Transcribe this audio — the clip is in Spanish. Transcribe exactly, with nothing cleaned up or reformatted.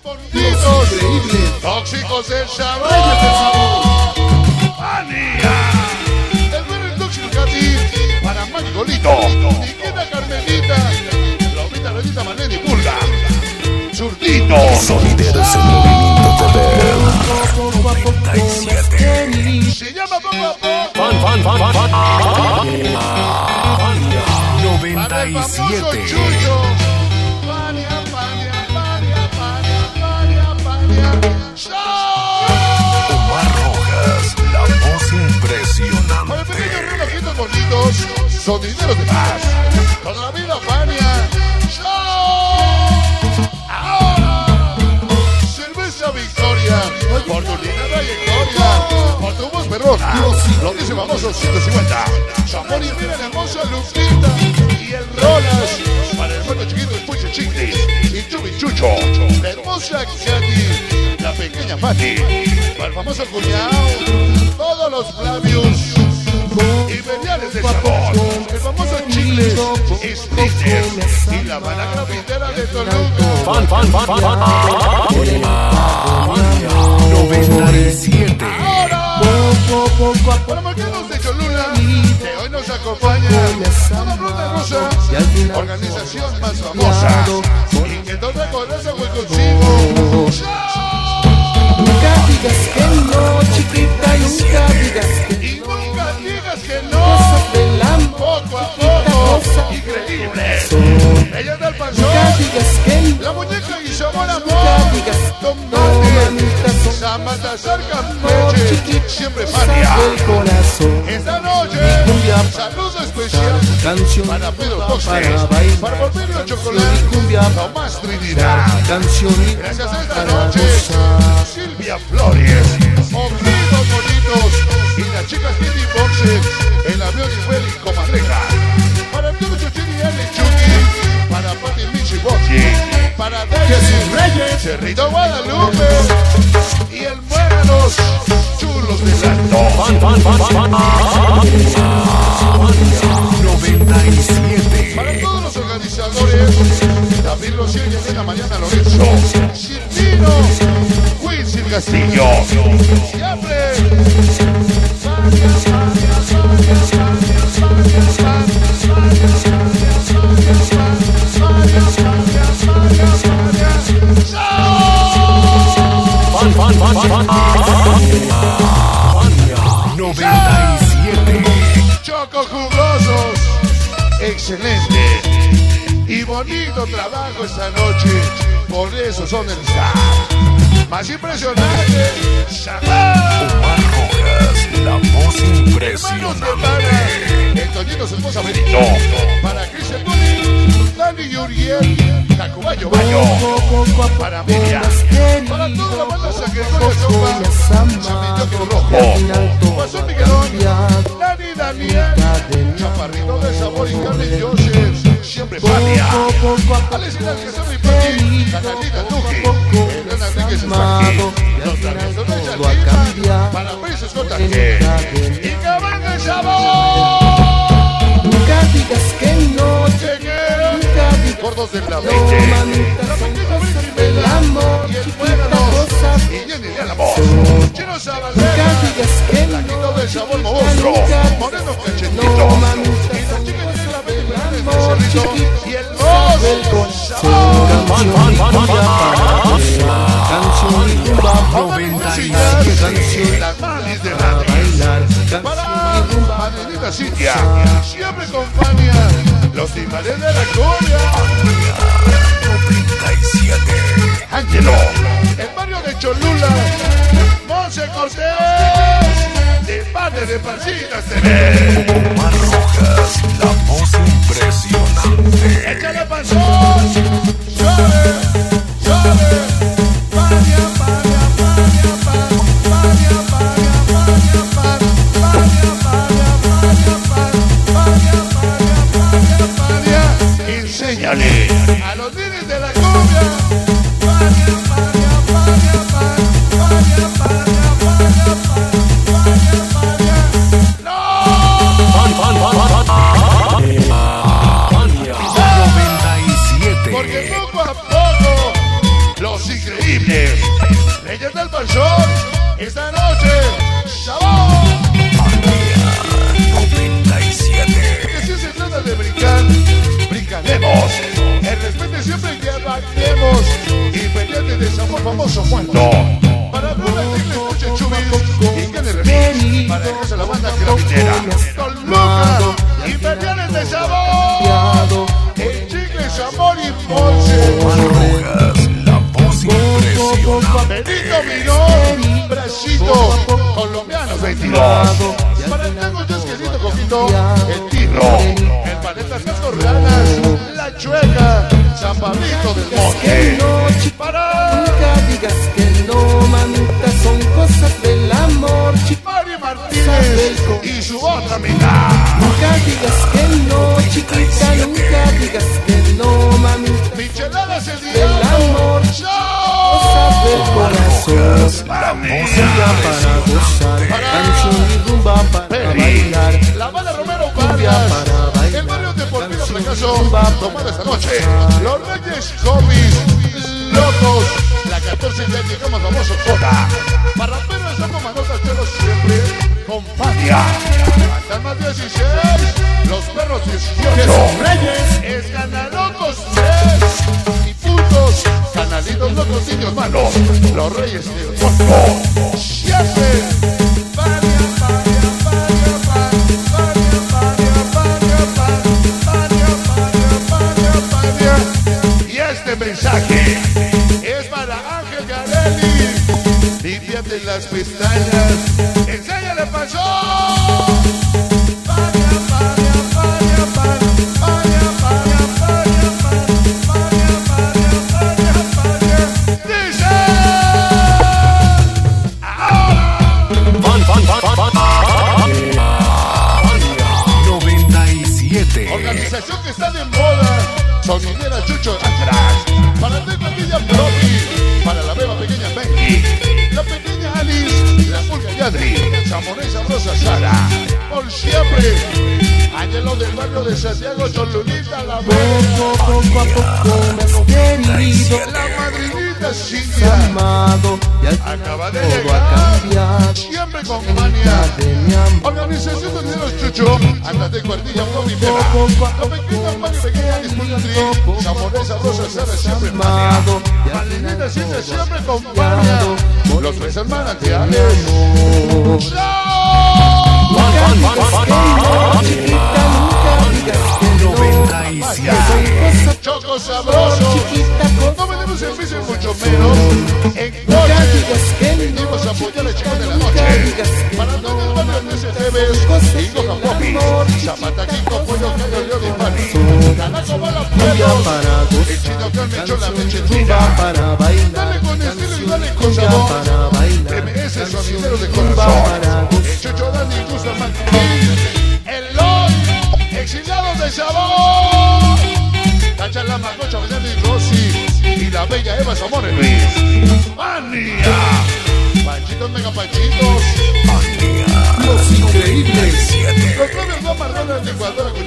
bonitos, increíbles, tóxicos del sabor. ¡Fania! El bueno y tóxico Katy, para Manigolito, Niquita Carmelita, Lomita Lolita Maneni Pulga, Zurdito, Sonideros en movimiento T V noventa y siete. Se llama poco a poco. Fan, fan, fan, fan, fan. Para noventa el y famoso siete. Chucho. Fania, Fania, Fania, Fania, Fania, Fania. ¡Show! Omar Rojas, la voz impresionante. Para pequeños relojitos bonitos, sonideros de paz. Toda la vida, Fania. ¡Show! Ahora, Cerveza Victoria, por tu linda trayectoria, por tu voz perrona, lo dice famoso ciento cincuenta. Sabor y miren hermosa Lupita y el Rolas, para el bueno chiquito el Puche Chinglis y Chubi Chucho, la hermosa Katy, la pequeña Patti, para el famoso cuñado, todos los Flavius y Beliales de sabor, el famoso Chingles, Snickers y la bala grafitera de Toluca. Fan, fan, fan, fan, fan. noventa y siete. Ahora, para marcarnos de Cholula, que hoy nos acompaña una ruta rusa, organización más famosa, y que toda coraza fue consigo. Nunca digas que no, chiquita, nunca digas que Y no. nunca digas que Cosas no, del amor, poco a chiquita, poco, cosas increíble. son. Ella del Nunca panzón, digas que no, la muñeca y sabor nunca amor, digas que no, tomate, manita, son Samantha Sarca, amor, leche, chiquita, siempre cosas Fania. del corazón. Esta noche, saludo especial Canción para Pedro Tostes, para bailar, para Porfirio canción Chocolate, y cumbia, Tomás Trinidad. canción y Gracias a esta para noche, gozar. Silvia Flores, Ojitos Bonitos y las chicas Kitty Boxes, el avión y Feli Comadreja. Para Arturo Chuchini y Ale Chucky, para Pati Michi Boxy, para Daisy Reyes, Cerrito Guadalupe y el Muéganos, chulos de santo. Fan, fan, fan, fan. noventa y siete. Para todos los organizadores, David Rociel y Elena Mariana Lorenzo, Silvino, Quincy Castillo, siempre. Fania, Fania, Fania, Fania, Fania, Fania, Fania, Fania, Fania, Fania, ¡Show! Fan, fan, fan, fan. noventa y siete. Choco jugosos, excelente y bonito trabajo esta noche, por eso son el star más impresionante. ¡Sabor! Omar Rojas, la voz Hermanos de impresionante. Pana, el Toñito su esposa Benito, para Cristian Tony, Dani y Uriel, Tacubayo Bayo, para Miriam, para toda la banda Sacritoria Sopa, Chamilloco Rojo, Pasó Miguelón, Dani Daniel, Chaparrito de Sabor y Carmen Joseph, siempre Fania, Alessandra Alcázar y Pati, Catalina Duque, Elena Enríquez Esparquí, los traviesos de Chatina, para Princess Cotaje, y que venga el sabor. Nunca digas que no, Chequera, nunca digas gordos de la no, mente, manita, la son pequeña cosas Virgen del Bella, amor, y el chiquita, Muéganos, cosas y Jenny de la voz, Chino nunca Sabalera, digas que la no, quito del sabor chiquita, monstruo, nunca Moreno digas Cachetito, no, manita, y la son chica tiene la cosas mente del grande amor, del cerrito, chiquita, y el cosas del voz, corazón. Fan, fan, fan, fan. Canción y rumba para noventa y canción siete. las manis de para Radis, bailar, para canción y rumba Marinita Cintia, siempre con Fania, los timbales de la cumbia, noventa y siete. Ángelo, el barrio de Cholula, Monse Cortés, de parte de Pancitas T V. Omar Rojas, la voz impresionante. Échale panzón, suave, suave, Fania, Fania, Fania, Fania, Fania, Fania, Fania, Fania, Fania, Fania, Fania, Fania, Fania, enséñale a los niños de la cumbia. Fania, Fania, Fania, Fania, Fania, Fania, Fania, Fania, Fania. ¡No! colchón. Esta noche, ¡sabor! noventa y siete. Que si se trata de brincar, brincaremos. El respeto siempre que bailemos. Y pendiente de sabor famoso muerto. Para hablar de Tigre, escuche Chubis y que de remix. Para dejarse la banda crapinera. Con Lucas y pendientes de sabor. El Chicle, Amor y Monse. La voz impresionante. Benito Minón, Bracito, colombianos veintidós. Para el Tango Chasquecito Coquito, el Tiro, el Paletas Cascorranas, la Chueca, San Pablito del Monte. Para Nunca digas que no, mamita, son cosas del amor. Mari Martínez y su otra mitad. Nunca digas que no, chiquita, nunca digas que no, mamita. Micheladas el Del amor, cosas del corazón. La voz Música para gozar, Para- canción y rumba para Peri, bailar. la bala Romero Cumbia Vargas, para bailar. el barrio deportivo Canción fracaso, rumba para tomado esta noche. gozar. Los Reyes Comis, locos, la catorce ya llegamos famoso Jota. Para perros estamos manotas chelos siempre con Fatia. Hasta más dieciséis, los perros dieciocho. Es Canalocos tres y puntos. Canalitos locos niños malos. Los Reyes del Fondo. Siempre. Fatia, Fatia, Fatia, Fatia, Fatia, Fatia, Fatia, Fatia, Fatia, Fatia. Y este mensaje es para Ángel Garelli. Límpiate las pestañas. Enséñale pasó. Fatia, Fatia, Fatia, Fatia, Fatia, Fatia, Fatia, Fatia, Fatia, Fatia, Fatia. Dice. noventa y siete. Organización que está de moda. Sonidera Chucho atrás. Para el Teco Villa Profi. Para la beba pequeña Benji. La pequeña Alice. La pulga Yadri. Samoné Sabrosa Sara. Por siempre. Ángelo del barrio de Santiago. Cholulita la Poco, poco a poco me has querido, la madrinita Cintia. amado, y al final Acaba de todo llegar. ha cambiado. Siempre con mania. De mi amor. Organización de los Chucho. Andate cuartilla, Bobby Beba. La pequeña Mari, pequeña Alice Pulgatri. Samoné Sabrosa Sara. Siempre mania. Amado, y al Malinita final siempre, todo siempre ha con cambiado. mania. Los tres hermanos de Alex. Amor. Nunca digas que no, chiquita, nunca digas que no. noventa y Son siete. cosas Choco sabroso. chiquita, No cosas vendemos servicio mucho menos. En Nunca coche. digas que no, Venimos a apoyar al chico de la nunca noche. digas que Para todo el barrio de S T V. cosas Higo del Japopi. amor, Zapata Kiko, Pollo, Cayo, León y Pani. Canaco, Bala, Cumbia Pueblos. para El chino que me echó la canción meche y rumba china. para bailar. Dale con estilo y dale con Cumbia sabor. para bailar. M S sonidero de rumba corazón. para gozar. El Chucho Dani Guzmán Martín. El Loy. Exiliados de sabor. Cacha la Macocha, Veneno y Rosy. Y la bella Eva Zamora Luis. ¡Mania! Panchitos, mega panchitos. Los increíbles. Los propios dos marrones de Ecuador.